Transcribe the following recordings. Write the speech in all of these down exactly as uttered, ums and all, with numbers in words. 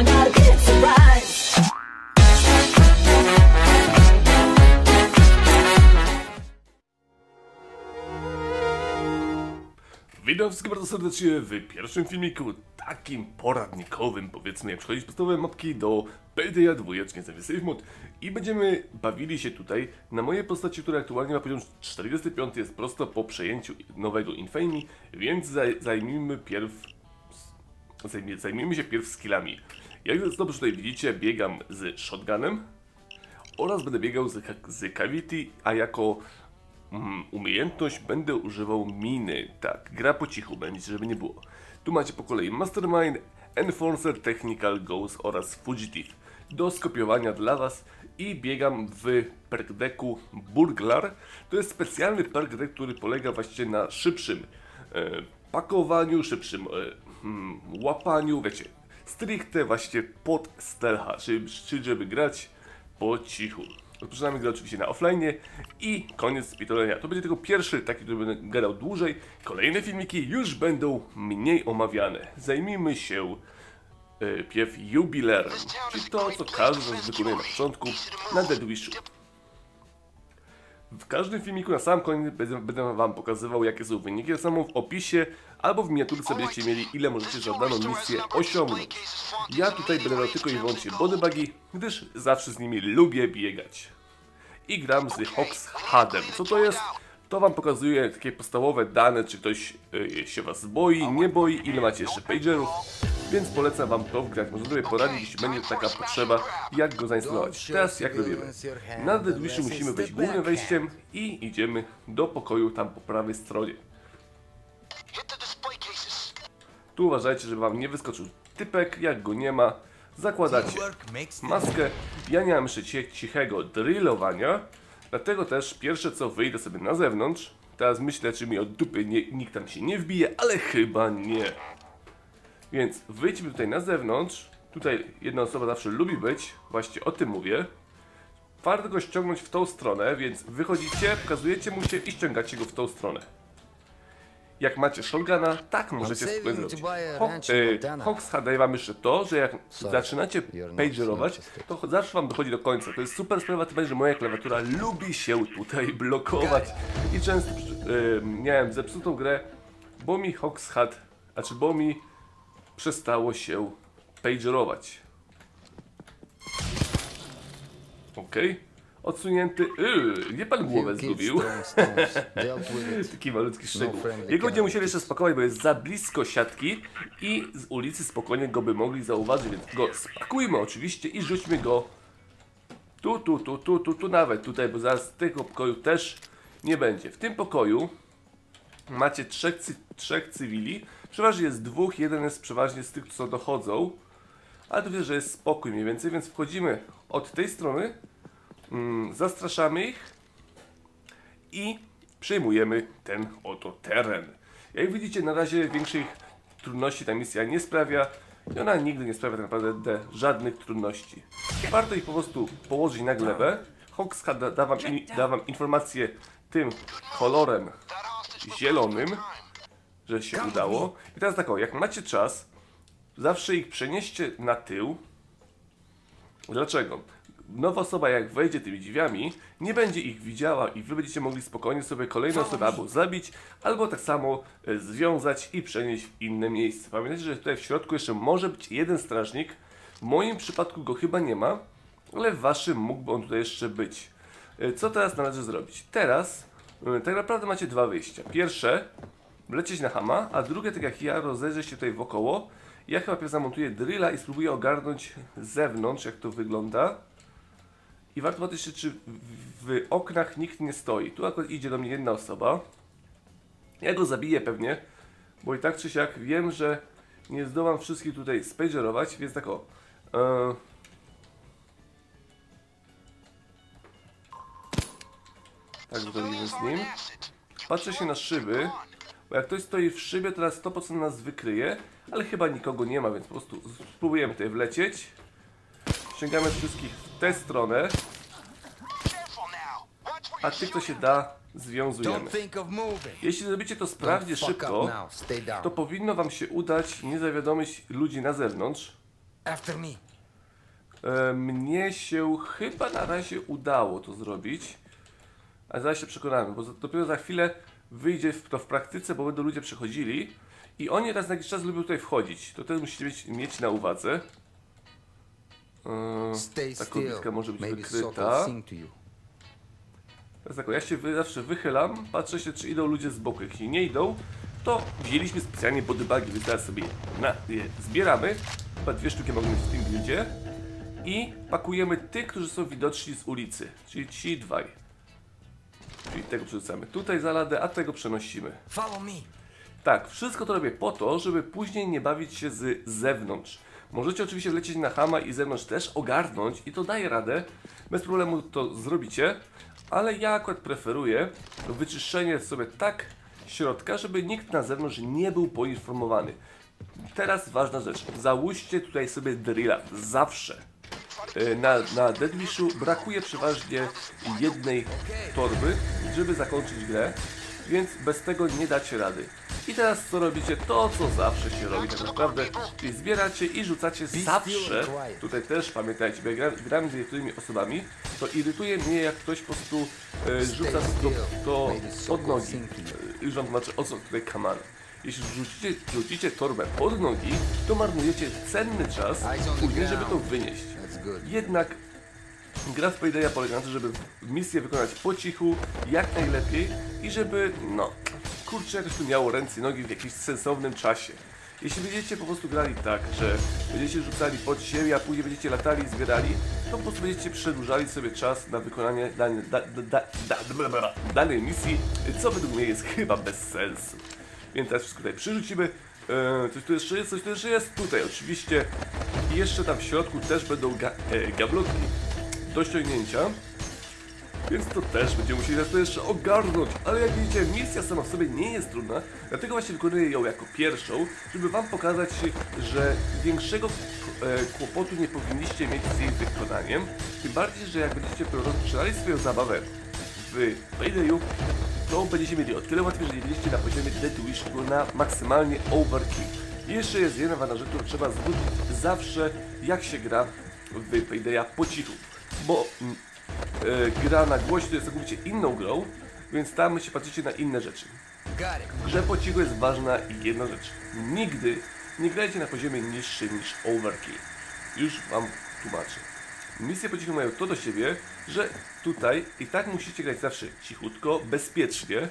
I got a big surprise. Witam wszystkich bardzo serdecznie w pierwszym filmiku, takim poradnikowym, powiedzmy, jak przechodzić podstawowe mapki do Paydaya dwa, Save Mod. I będziemy bawili się tutaj na mojej postaci, która aktualnie ma poziom czterdziesty piąty, jest prosto po przejęciu nowego Infamy, więc zaj zajmijmy pierw... Zajmij, zajmijmy się pierw skillami. Jak dobrze tutaj widzicie, biegam z shotgunem oraz będę biegał z, z Cavity, a jako Mm, umiejętność będę używał miny. Tak, gra po cichu będzie, żeby nie było. Tu macie po kolei Mastermind, Enforcer, Technical, Ghost oraz Fugitive do skopiowania dla was i biegam w perk decku Burglar. To jest specjalny perk deck, który polega właściwie na szybszym e, pakowaniu, szybszym e, hmm, łapaniu, wiecie, stricte właśnie pod stealtha, czyli, czyli żeby grać po cichu. Rozpoczynamy grę oczywiście na offline i koniec spitolenia. To będzie tylko pierwszy taki, który będę gadał dłużej. Kolejne filmiki już będą mniej omawiane. Zajmijmy się e, pierw jubilerem, czyli to, co każdy z nas wykonuje na początku na Dead Wishu. W każdym filmiku na sam koniec będę, będę wam pokazywał, jakie są wyniki. Tak samo w opisie albo w miniaturce będziecie mieli, ile możecie za daną misję osiągnąć. Ja tutaj będę dał tylko i wyłącznie bodybugi, gdyż zawsze z nimi lubię biegać. I gram z Hoxhadem. Co to jest? To wam pokazuje takie podstawowe dane, czy ktoś y, się was boi, nie boi, ile macie jeszcze pagerów. Więc polecam wam to wgrać. Może sobie poradzić, jeśli będzie taka potrzeba, jak go zainstalować. Teraz jak robimy? Na Dead Wishu musimy wejść głównym wejściem i idziemy do pokoju tam po prawej stronie. Tu uważajcie, żeby wam nie wyskoczył typek, jak go nie ma. Zakładacie maskę. Ja nie mam jeszcze cichego drillowania, dlatego też pierwsze co, wyjdę sobie na zewnątrz. Teraz myślę, czy mi od dupy nie, nikt tam się nie wbije, ale chyba nie. Więc wyjdźmy tutaj na zewnątrz. Tutaj jedna osoba zawsze lubi być, właśnie o tym mówię. Warto go ściągnąć w tą stronę, więc wychodzicie, pokazujecie mu się i ściągacie go w tą stronę. Jak macie shotguna, tak możecie spokojnie zrobić. Hoxha daje wam jeszcze to, że jak zaczynacie pagerować, to zawsze wam dochodzi do końca. To jest super sprawa, to będzie, że moja klawiatura lubi się tutaj blokować. I często yy, miałem zepsutą grę, bo mi Hoxhad, znaczy bo mi przestało się pagerować. Okej. Okay. Odsunięty. Yy, nie pan głowę zgubił. Taki malutki szczegół. Jego będziemy musieli jeszcze spakować, bo jest za blisko siatki i z ulicy spokojnie go by mogli zauważyć, więc go spakujmy oczywiście i rzućmy go tu, tu, tu, tu, tu, tu nawet tutaj, bo zaraz tego pokoju też nie będzie. W tym pokoju macie trzech, cy trzech cywili. Przeważnie jest dwóch, jeden jest przeważnie z tych, co dochodzą. Ale tu widzę, że jest spokój mniej więcej, więc wchodzimy od tej strony. Mm, zastraszamy ich i przejmujemy ten oto teren. Jak widzicie, na razie większych trudności ta misja nie sprawia i ona nigdy nie sprawia tak naprawdę żadnych trudności. Warto ich po prostu położyć na glebę. Hoxha da, da, wam in, da wam informację tym kolorem zielonym, że się udało. I teraz tak o, jak macie czas, zawsze ich przenieście na tył. Dlaczego? Nowa osoba jak wejdzie tymi drzwiami, nie będzie ich widziała i wy będziecie mogli spokojnie sobie kolejne osoby albo zabić, albo tak samo e, związać i przenieść w inne miejsce. Pamiętajcie, że tutaj w środku jeszcze może być jeden strażnik. W moim przypadku go chyba nie ma, ale w waszym mógłby on tutaj jeszcze być. E, co teraz należy zrobić? Teraz e, tak naprawdę macie dwa wyjścia. Pierwsze, lecieć na hama, a drugie, tak jak ja, rozejrzeć się tutaj wokoło. Ja chyba pierw zamontuję drilla i spróbuję ogarnąć z zewnątrz, jak to wygląda. I warto patrzeć, czy w oknach nikt nie stoi. Tu akurat idzie do mnie jedna osoba. Ja go zabiję pewnie, bo i tak czy siak wiem, że nie zdołam wszystkich tutaj spagerować, więc tak o. Yy... Tak zrobimy z nim. Patrzę się na szyby, bo jak ktoś stoi w szybie, to na sto procent nas wykryje, ale chyba nikogo nie ma, więc po prostu spróbujemy tutaj wlecieć. Ściągamy wszystkich w tę stronę, a tych, kto się da, związujemy. Jeśli zrobicie to sprawnie szybko, to powinno wam się udać nie zawiadomić ludzi na zewnątrz. After me. E, mnie się chyba na razie udało to zrobić. A zaraz się przekonamy, bo dopiero za chwilę wyjdzie to w praktyce, bo będą ludzie przechodzili i oni raz na jakiś czas lubią tutaj wchodzić. To też musicie mieć, mieć na uwadze. Eee, ta kobitka może być wykryta. Teraz tak, ja się wy, zawsze wychylam, patrzę się, czy idą ludzie z boku. Jeśli nie idą, to wzięliśmy specjalnie bodybugi, więc teraz sobie na, je zbieramy. Chyba dwie sztuki mogą być w tym buildzie. I pakujemy tych, którzy są widoczni z ulicy, czyli ci dwaj. Czyli tego przerzucamy tutaj za ladę, a tego przenosimy. Tak, wszystko to robię po to, żeby później nie bawić się z zewnątrz. Możecie oczywiście wlecieć na chama i z zewnątrz też ogarnąć i to daje radę. Bez problemu to zrobicie, ale ja akurat preferuję to wyczyszczenie sobie tak środka, żeby nikt na zewnątrz nie był poinformowany. Teraz ważna rzecz, załóżcie tutaj sobie drilla, zawsze. Na, na Deadwishu brakuje przeważnie jednej torby, żeby zakończyć grę, więc bez tego nie dacie rady. I teraz co robicie? To co zawsze się robi tak naprawdę, czyli zbieracie i rzucacie zawsze. Tutaj też pamiętajcie, bo jak gram, gram z niektórymi osobami, to irytuje mnie, jak ktoś po prostu e, rzuca to, to pod nogi. Już wam tłumaczę, o co tutaj kaman. Jeśli rzucicie, rzucicie torbę pod nogi, to marnujecie cenny czas później, żeby to wynieść. Jednak gra w Paydaya polega na tym, żeby misję wykonać po cichu, jak najlepiej i żeby, no, kurczę, jakoś to miało ręce i nogi w jakimś sensownym czasie. Jeśli będziecie po prostu grali tak, że będziecie rzucali pod siebie, a później będziecie latali i zbierali, to po prostu będziecie przedłużali sobie czas na wykonanie dane, da, da, da, da, danej misji, co według mnie jest chyba bez sensu. Więc teraz wszystko tutaj przyrzucimy. Eee, coś tu jeszcze jest, coś tu jeszcze jest. Tutaj oczywiście. I jeszcze tam w środku też będą ga e, gablotki do ściągnięcia. Więc to też będziemy musieli nas to jeszcze ogarnąć. Ale jak widzicie, misja sama w sobie nie jest trudna. Dlatego właśnie wykonuję ją jako pierwszą, żeby wam pokazać, że większego e, kłopotu nie powinniście mieć z jej wykonaniem. Tym bardziej, że jak będziecie rozpoczynali swoją zabawę w Paydayu, to będziecie mieli o tyle łatwiej, że nie będziecie na poziomie Deadwish, tylko na maksymalnie overkill. I jeszcze jest jedna ważna rzecz, którą trzeba zwrócić zawsze, jak się gra w Paydaya po cichu. Bo e, gra na głośno jest całkowicie inną grą, więc tam się patrzycie na inne rzeczy. W grze po cichu jest ważna jedna rzecz. Nigdy nie grajcie na poziomie niższym niż overkill. Już wam tłumaczę. Misje po cichu mają to do siebie, że tutaj i tak musicie grać zawsze cichutko, bezpiecznie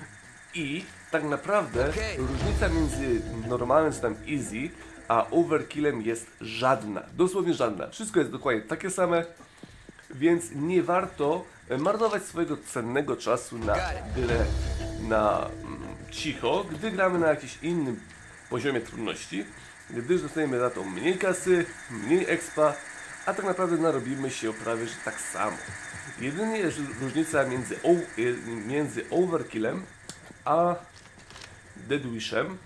i tak naprawdę różnica między normalnym czy tam easy a overkillem jest żadna, dosłownie żadna. Wszystko jest dokładnie takie same, więc nie warto marnować swojego cennego czasu na grę na mm, cicho, gdy gramy na jakimś innym poziomie trudności, gdyż dostajemy za to mniej kasy, mniej expa, a tak naprawdę narobimy się prawie że tak samo. Jedynie jest różnica między, o, między overkillem a Deadwishem.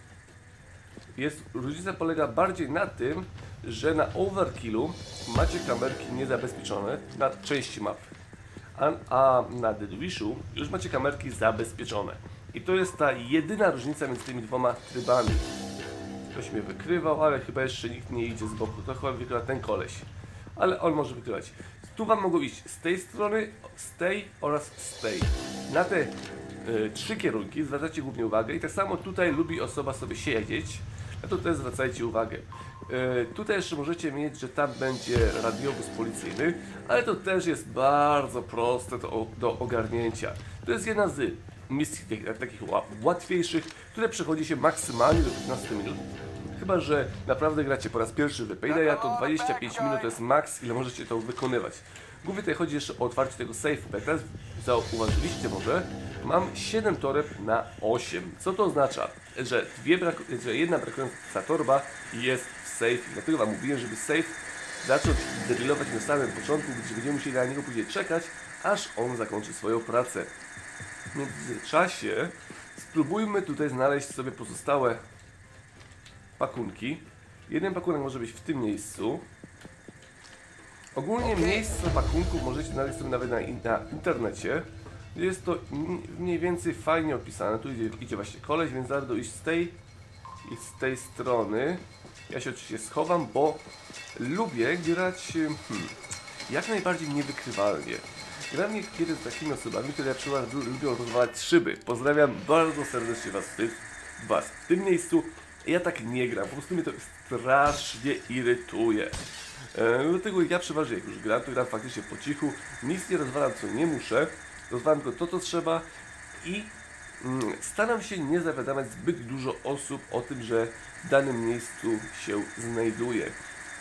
Jest, różnica polega bardziej na tym, że na overkillu macie kamerki niezabezpieczone na części mapy, a, a na Deadwishu już macie kamerki zabezpieczone. I to jest ta jedyna różnica między tymi dwoma trybami. Ktoś mnie wykrywał, ale chyba jeszcze nikt nie idzie z boku. To chyba wykrywa ten koleś. Ale on może wykrywać. Tu wam mogą iść z tej strony, z tej oraz z tej. Na te y, trzy kierunki zwracacie głównie uwagę i tak samo tutaj lubi osoba sobie siedzieć. Na to też zwracajcie uwagę. Y, tutaj jeszcze możecie mieć, że tam będzie radiowóz policyjny, ale to też jest bardzo proste do, do ogarnięcia. To jest jedna z misji takich łatwiejszych, które przechodzi się maksymalnie do piętnastu minut. Chyba że naprawdę gracie po raz pierwszy w Paydaya, to dwadzieścia pięć minut to jest maks, ile możecie to wykonywać. Głównie tutaj chodzi jeszcze o otwarcie tego safe'u. Jak teraz zauważyliście może, mam siedem toreb na osiem. Co to oznacza? Że, dwie brak że jedna brakująca torba jest w safe. Dlatego wam mówiłem, żeby safe zacząć drillować na samym początku, gdyż będziemy musieli na niego później czekać, aż on zakończy swoją pracę. W międzyczasie spróbujmy tutaj znaleźć sobie pozostałe pakunki. Jeden pakunek może być w tym miejscu. Ogólnie miejsce pakunków możecie znaleźć sobie nawet na, in na internecie. Jest to mniej więcej fajnie opisane. Tu idzie, idzie właśnie koleś, więc zaraz iść z tej i z tej strony. Ja się oczywiście schowam, bo lubię grać hmm, jak najbardziej niewykrywalnie. Gram niekiedy z takimi osobami, które na przykład lubią rozwalać szyby. Pozdrawiam bardzo serdecznie was w, tym, was w tym miejscu. Ja tak nie gram, po prostu mnie to strasznie irytuje. E, dlatego ja przeważnie jak już gram, to gram faktycznie po cichu. Nic nie rozwalam, co nie muszę. Rozwalam tylko to, co trzeba i mm, staram się nie zawiadamiać zbyt dużo osób o tym, że w danym miejscu się znajduję.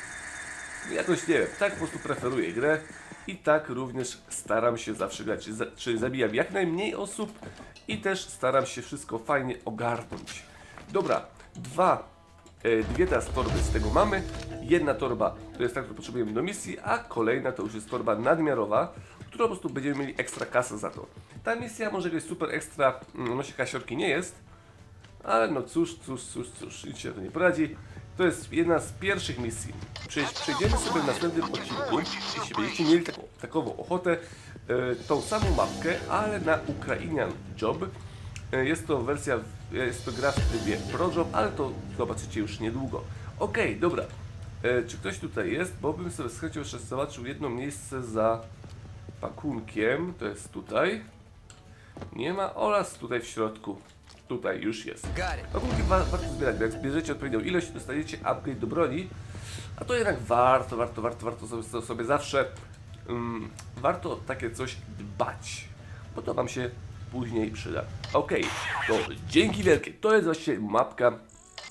Jakoś nie wiem, tak po prostu preferuję grę i tak również staram się zawsze grać, czy, za, czy zabijam jak najmniej osób i też staram się wszystko fajnie ogarnąć. Dobra, dwa, e, dwie teraz torby z tego mamy. Jedna torba to jest ta, którą potrzebujemy do misji, a kolejna to już jest torba nadmiarowa, którą po prostu będziemy mieli ekstra kasę za to. Ta misja może być super ekstra, no się kasiorki nie jest, ale no cóż, cóż, cóż, cóż, nic się to nie poradzi. To jest jedna z pierwszych misji. Przejdziemy sobie w następnym odcinku, jeśli będziecie mieli taką, takową ochotę, e, tą samą mapkę, ale na Ukrainian Job. E, jest to wersja, jest to gra w trybie ProJob, ale to zobaczycie już niedługo. Okej, okay, dobra. E, czy ktoś tutaj jest? Bo bym sobie z chęcią jeszcze zobaczył jedno miejsce za pakunkiem. To jest tutaj. Nie ma oraz tutaj w środku. Tutaj już jest. Pakunki wa warto zbierać, bo jak zbierzecie odpowiednią ilość, dostaniecie upgrade do broni. A to jednak warto, warto, warto, warto sobie, sobie zawsze um, warto takie coś dbać, bo to wam się później przyda. Okej, okay, to dzięki wielkie. To jest właśnie mapka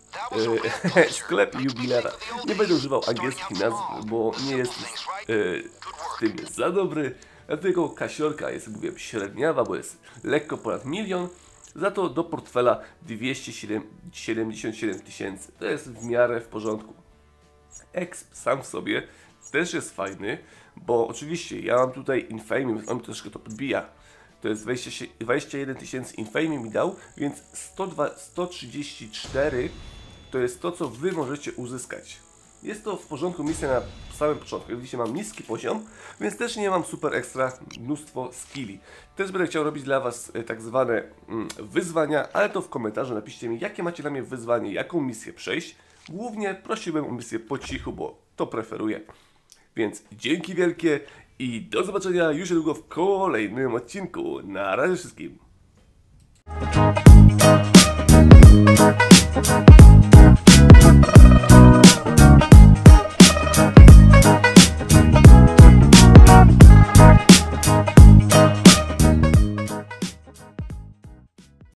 e, sklep jubilera. Nie będę używał angielskich nazw, bo nie jest e, w tym jest za dobry. Dlatego kasiorka jest, jak mówię, średniawa, bo jest lekko ponad milion. Za to do portfela dwieście siedemdziesiąt siedem tysięcy. To jest w miarę w porządku. Exp sam w sobie też jest fajny, bo oczywiście ja mam tutaj Infamy, on mi troszkę to podbija. To jest dwadzieścia jeden tysięcy Infamy mi dał, więc sto trzydzieści cztery to jest to, co wy możecie uzyskać. Jest to w porządku misja na samym początku. Jak widzicie, mam niski poziom, więc też nie mam super ekstra mnóstwo skilli. Też będę chciał robić dla was tak zwane mm, wyzwania, ale to w komentarzu napiszcie mi, jakie macie dla mnie wyzwanie, jaką misję przejść. Głównie prosiłbym o misję po cichu, bo to preferuję. Więc dzięki wielkie i do zobaczenia już niedługo w kolejnym odcinku. Na razie wszystkim.